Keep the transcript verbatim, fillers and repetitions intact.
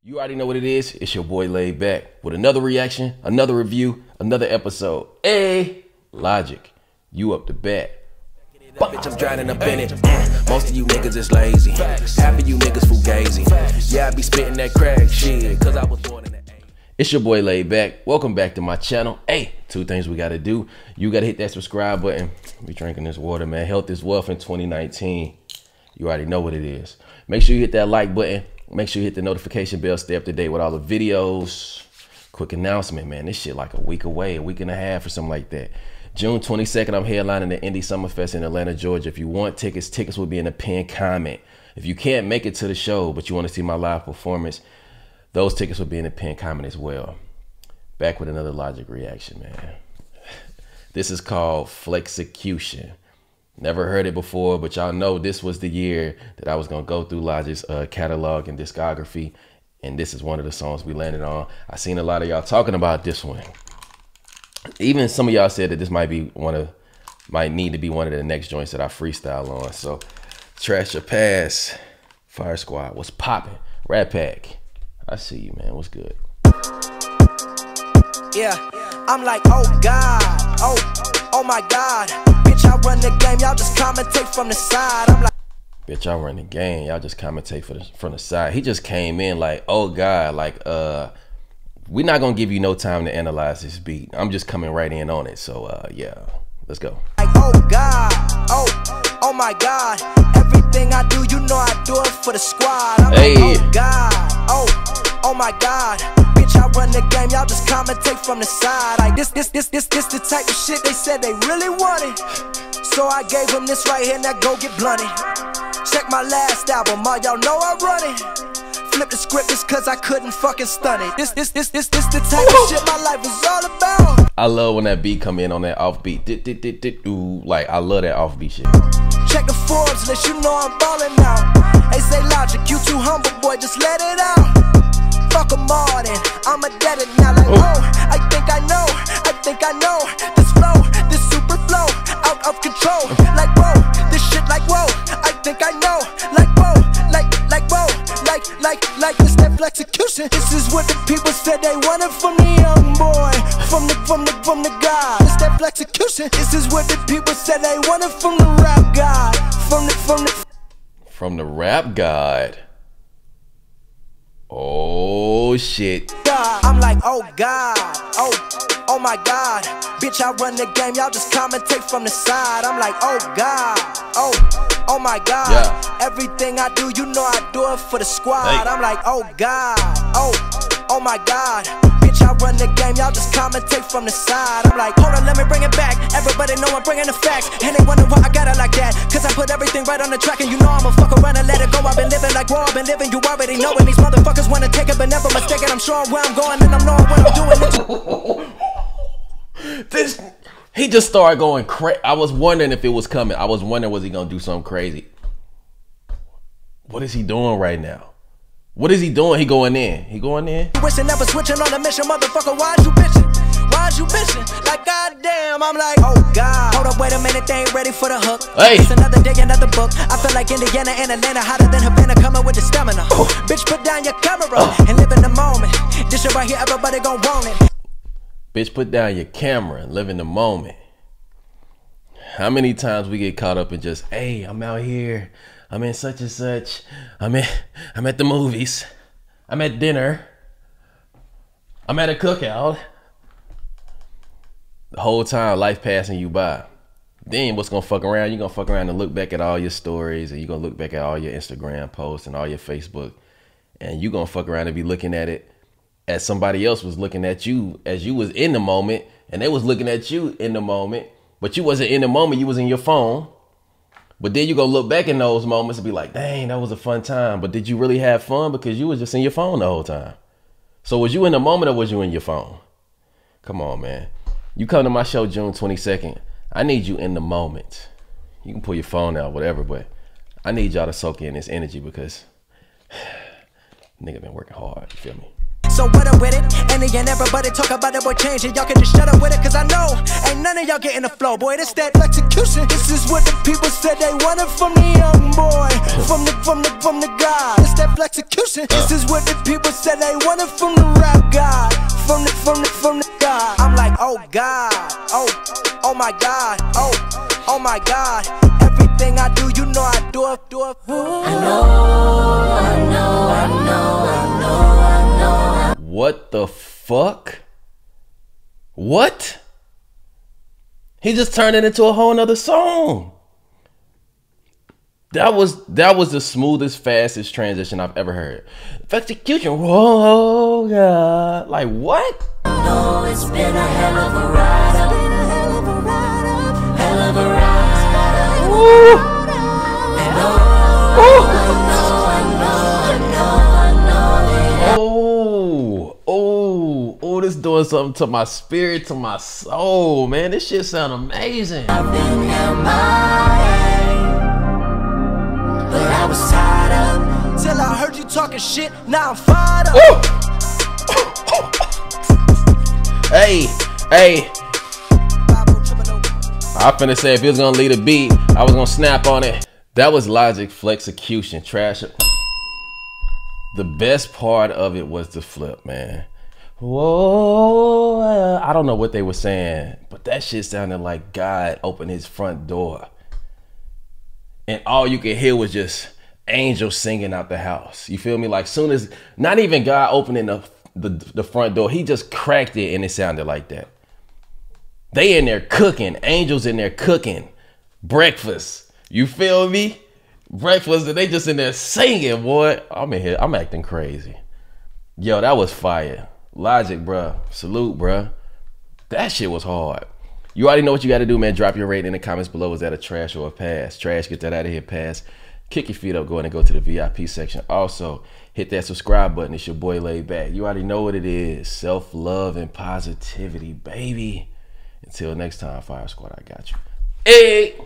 You already know what it is. It's your boy Laid Back with another reaction, another review, another episode. Hey, Logic, you up to bat. Bitch, I'm drowning up in it. Most of you niggas is lazy. Half of you niggas fugazi. Yeah, I be spitting that crack shit, cause I was born in the eighties. It's your boy Laid Back. Welcome back to my channel. Hey, two things we gotta do. You gotta hit that subscribe button. We drinking this water, man. Health is wealth in twenty nineteen. You already know what it is. Make sure you hit that like button. Make sure you hit the notification bell. Stay up to date with all the videos. Quick announcement, man. This shit like a week away, a week and a half or something like that. June twenty-second, I'm headlining the Indie Summerfest in Atlanta, Georgia. If you want tickets, tickets will be in the pinned comment. If you can't make it to the show, but you want to see my live performance, those tickets will be in the pinned comment as well. Back with another Logic reaction, man. This is called Flexecution. Never heard it before, but y'all know this was the year that I was going to go through Logic's uh, catalog and discography. And this is one of the songs we landed on. I seen a lot of y'all talking about this one. Even some of y'all said that this might be one of, might need to be one of the next joints that I freestyle on. So, Trash Your Past, Fire Squad, what's popping? Rat Pack, I see you, man. What's good? Yeah, I'm like, oh God, oh, oh my God. Bitch, I run the game, y'all just commentate from the side. I'm like, bitch, I run the game, y'all just commentate for the, from the side. He just came in like, oh God, like, uh, we're not gonna give you no time to analyze this beat. I'm just coming right in on it. So uh yeah, let's go. Like, oh God, oh, oh my God. Everything I do, you know I do it for the squad. I'm hey. like, oh God, oh, oh my God. Bitch, I run the game, y'all just commentate from the side. Like this, this, this, this, this the type of shit they said they really wanted. So I gave them this right here, now go get blunted. Check my last album, all y'all know I run it. Flip the script just cause I couldn't fucking stun it. This, this, this, this, this the type of shit my life is all about. I love when that beat come in on that offbeat. Dit, dit, dit, dit, ooh, like I love that offbeat shit. Check the Forbes list, you know I'm ballin' now. They say Logic, you too humble, boy, just let it out. Fuck them all then, I'm a dead it now. Like, oh, I think I know, I think I know. This flow, this super flow, out of control. Like, whoa, this shit like, whoa, I think I know. Like, whoa, like, like, whoa, like, like, like this that Flexecution. This is what the people said they wanted from the young boy, from the, from the, from the guy. This that Flexecution. This is what the people said they wanted from the rap god, from the, from the, from the rap god. Oh shit. I'm like, oh God, oh, oh my God. Bitch, I run the game, y'all just commentate from the side. I'm like, oh God, oh, oh my God. Yeah. Everything I do, you know I do it for the squad. Hey. I'm like, oh God, oh, oh my God. Bitch, I run the game, y'all just commentate from the side. I'm like, hold on, let me bring it back. Everybody know I'm bringing the facts. And they wonder why I got it like that. Cause I put everything right on the track. And you know I'ma fuck around and let it go. I've been living like raw, I've been living, you already know. And these motherfuckers wanna take it but never mistake it. I'm sure where I'm going and I'm knowing what I'm doing. This, he just started going crazy. I was wondering if it was coming. I was wondering, was he gonna do something crazy? What is he doing right now? What is he doing? He going in. He going in. Wishing never switching on the mission, motherfucker. Why'd you bitching? Why'd you bitching? Like goddamn, I'm like, oh God. Hold up, wait a minute, they ain't ready for the hook. Hey. It's another day, another book. I feel like Indiana and Atlanta, hotter than Havana, coming with the stamina. Oh. Bitch, put down your camera oh. and live in the moment. This shit right here, everybody gon' want it. Bitch, put down your camera and live in the moment. How many times we get caught up in just, hey, I'm out here. I'm in such and such. I'm in, I'm at the movies. I'm at dinner. I'm at a cookout. The whole time life passing you by. Then what's gonna fuck around? You're gonna fuck around and look back at all your stories, and you're gonna look back at all your Instagram posts and all your Facebook. And you're gonna fuck around and be looking at it as somebody else was looking at you as you was in the moment, and they was looking at you in the moment, but you wasn't in the moment, you was in your phone. But then you go look back in those moments and be like, dang, that was a fun time. But did you really have fun? Because you was just in your phone the whole time. So was you in the moment or was you in your phone? Come on, man. You come to my show June twenty-second. I need you in the moment. You can pull your phone out, whatever, but I need y'all to soak in this energy because nigga been working hard, you feel me? So what up with it? Any and everybody talk about it, boy, change it. Y'all can just shut up with it, cause I know ain't none of y'all getting the flow, boy. This that execution. This is what the people said they wanted from the young boy, from the from the from the God. It's that execution. This is what the people said they wanted from the rap God, from the from the from the God. I'm like, oh God, oh oh my God, oh oh my God. Everything I do, you know I do it, do it. I know, I know, I know, I know, I know. What the fuck? What? He just turned it into a whole nother song. That was that was the smoothest, fastest transition I've ever heard. Execution, whoa, God. Like what? No, it's been a hell of a ride up. Hell of a ride up. Hell of a ride. Ooh. Oh, oh, oh, this doing something to my spirit, to my soul, man. This shit sound amazing. I've been M I A, but I was tied up till I heard you talking shit. Now I'm fired up. Hey, hey. I finna say if he was gonna lead a beat, I was gonna snap on it. That was Logic Flexecution, trash. The best part of it was the flip, man. Whoa, I don't know what they were saying, but that shit sounded like God opened his front door. And all you could hear was just angels singing out the house. You feel me? Like soon as, not even God opening the, the, the front door, he just cracked it and it sounded like that. They in there cooking, angels in there cooking breakfast. You feel me? Breakfast, and they just in there singing, boy. I'm in here, I'm acting crazy. Yo, that was fire. Logic, bruh. Salute, bruh. That shit was hard. You already know what you got to do, man. Drop your rating in the comments below. Is that a trash or a pass? Trash, get that out of here, pass. Kick your feet up, go ahead and go to the V I P section. Also, hit that subscribe button. It's your boy Laid Back. You already know what it is. Self-love and positivity, baby. Until next time, Fire Squad, I got you. Hey!